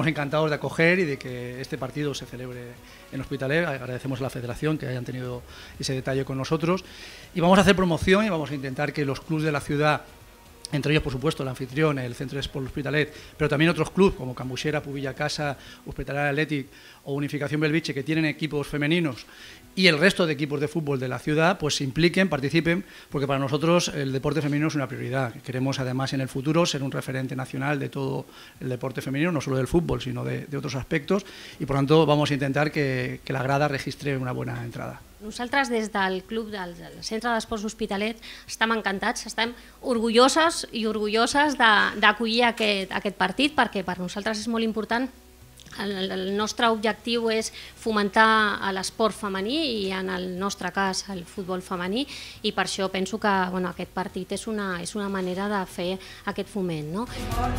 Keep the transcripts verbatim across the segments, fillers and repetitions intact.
estamos encantados de acoger y de que este partido se celebre en Hospitalet. Agradecemos a la Federación que hayan tenido ese detalle con nosotros y vamos a hacer promoción y vamos a intentar que los clubes de la ciudad, entre ellos, por supuesto, el anfitrión, el Centro de Sport Hospitalet, pero también otros clubes como Cambuxera, Pubilla Casa, Hospitalet Athletic o Unificación Belviche, que tienen equipos femeninos, y el resto de equipos de fútbol de la ciudad, pues se impliquen, participen, porque para nosotros el deporte femenino es una prioridad. Queremos, además, en el futuro ser un referente nacional de todo el deporte femenino, no solo del fútbol, sino de, de otros aspectos, y por tanto vamos a intentar que, que la grada registre una buena entrada. Nosaltres, des del Club del Centre d'Esports Hospitalet, estem encantats, estem orgulloses i orgulloses d'acollir aquest, aquest partit, perquè per nosaltres és molt important. El, el nostre objectiu és fomentar l'esport femení i, en el nostre cas, el futbol femení, i per això penso que bueno, aquest partit és una, és una manera de fer aquest foment, no?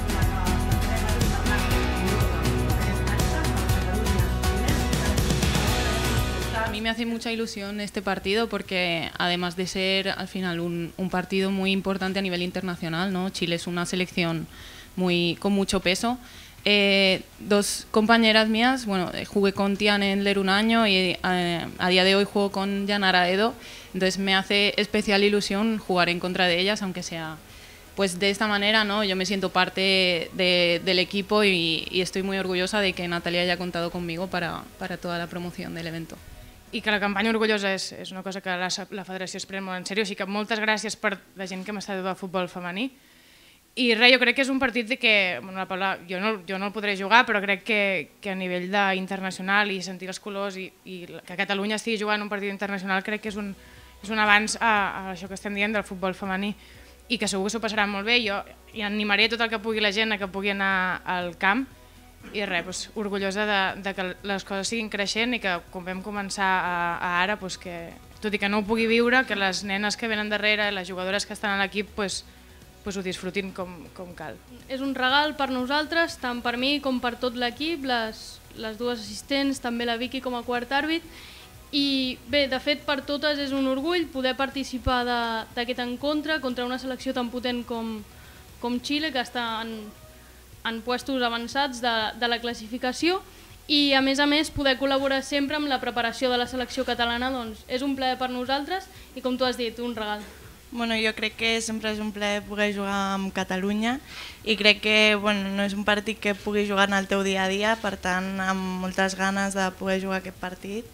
A mí me hace mucha ilusión este partido porque, además de ser al final un, un partido muy importante a nivel internacional, ¿no? Chile es una selección muy, con mucho peso. Eh, dos compañeras mías, bueno, jugué con Tian Endler un año y eh, a día de hoy juego con Yanara Edo, entonces me hace especial ilusión jugar en contra de ellas, aunque sea pues de esta manera, ¿no? Yo me siento parte de, del equipo y, y estoy muy orgullosa de que Natalia haya contado conmigo para, para toda la promoción del evento. I que la campanya orgullosa és, és una cosa que la, la federació es pren molt en sèrio, o sigui que moltes gràcies per la gent que m'està de futbol femení. I res, jo crec que és un partit de que, bueno, la Paula, jo no, jo no el podré jugar, però crec que, que a nivell internacional i sentir els colors i, i que Catalunya estigui jugant un partit internacional crec que és un, és un avanç a, a això que estem dient del futbol femení i que segur que s'ho passarà molt bé. Jo i animaré tot el que pugui la gent a que pugui anar al camp i res, doncs, orgullosa de, de que les coses siguin creixent i que quan vam començar a, a ara, doncs que, tot i que no ho pugui viure, que les nenes que venen darrere, les jugadores que estan a l'equip, doncs, doncs ho disfrutin com, com cal. És un regal per nosaltres, tant per mi com per tot l'equip, les, les dues assistents, també la Vicky com a quart àrbit, i bé, de fet per totes és un orgull poder participar d'aquest encontre contra una selecció tan potent com, com Xile, que està en en puestos avançats de, de la classificació i a més a més poder col·laborar sempre amb la preparació de la selecció catalana, doncs és un plaer per nosaltres i com tu has dit, un regal. Bueno, jo crec que sempre és un plaer poder jugar amb Catalunya i crec que bueno, no és un partit que puguis jugar en el teu dia a dia, per tant amb moltes ganes de poder jugar aquest partit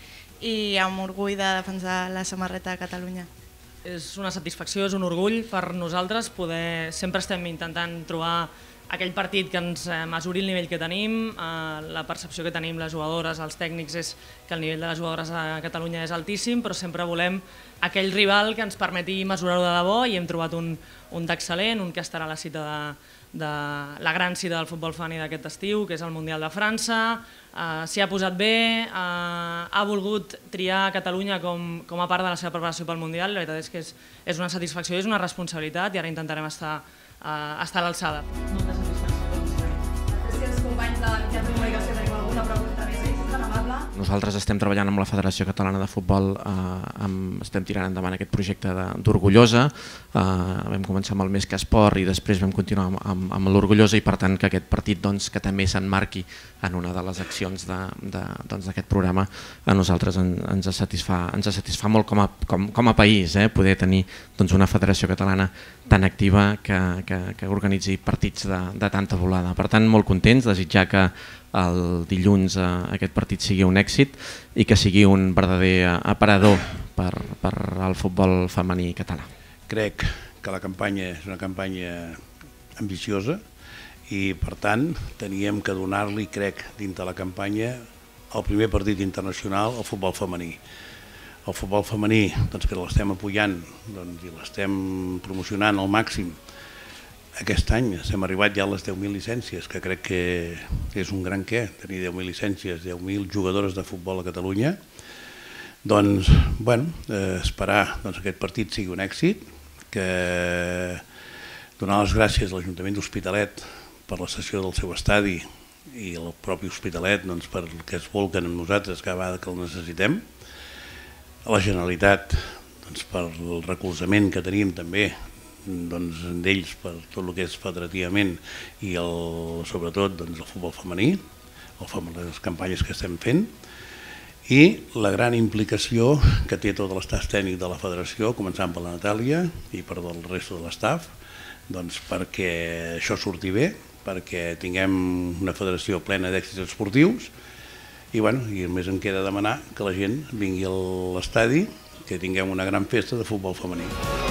i amb orgull de defensar la samarreta de Catalunya. És una satisfacció, és un orgull per nosaltres poder, sempre estem intentant trobar aquell partit que ens mesuri el nivell que tenim, la percepció que tenim les jugadores, els tècnics, és que el nivell de les jugadores a Catalunya és altíssim, però sempre volem aquell rival que ens permeti mesurar-ho de debò i hem trobat un, un d'excel·lent, un que estarà a la cita de, de la gran cita del futbol femení d'aquest estiu, que és el Mundial de França, uh, s'hi ha posat bé, uh, ha volgut triar Catalunya com, com a part de la seva preparació pel Mundial, la veritat és que és, és una satisfacció i és una responsabilitat i ara intentarem estar Uh, estar a l'alçada. Moltes satisfaccions. Si els companys de mitjans de comunicació tenim alguna pregunta més, si és tan amable. Nosaltres estem treballant amb la Federació Catalana de Futbol, eh, amb, estem tirant endavant aquest projecte d'Orgullosa, eh, vam començar amb el Més que Esport i després vam continuar amb, amb, amb l'Orgullosa i per tant que aquest partit doncs, que també s'emmarqui en una de les accions d'aquest doncs, programa a nosaltres en, ens, satisfà, ens satisfà molt com a, com, com a país, eh, poder tenir doncs, una federació catalana tan activa que, que, que organitzi partits de, de tanta volada. Per tant, molt contents, desitjar que el dilluns eh, aquest partit sigui un èxit i que sigui un verdader aparador per, per al futbol femení català. Crec que la campanya és una campanya ambiciosa i per tant teníem que donar-li, crec, dintre la campanya el primer partit internacional al futbol femení. El futbol femení, doncs, que l'estem apoyant doncs, i l'estem promocionant al màxim. Aquest any hem arribat ja a les deu mil llicències, que crec que és un gran què, tenir deu mil llicències, deu mil jugadores de futbol a Catalunya. Doncs, bueno, eh, esperar doncs, que aquest partit sigui un èxit, que donar les gràcies a l'Ajuntament d'Hospitalet per la cessió del seu estadi i el propi Hospitalet doncs, per el que es volquen amb nosaltres cada vegada que el necessitem, a la Generalitat doncs, per el recolzament que tenim també doncs, d'ells per tot el que és federativament i el, sobretot doncs, el futbol femení, les campanyes que estem fent, i la gran implicació que té tot l'estaf tècnic de la federació, començant per la Natàlia i per el resta de l'estaf, doncs perquè això surti bé, perquè tinguem una federació plena d'èxits esportius, i bueno, i més em queda demanar que la gent vingui a l'estadi, que tinguem una gran festa de futbol femení.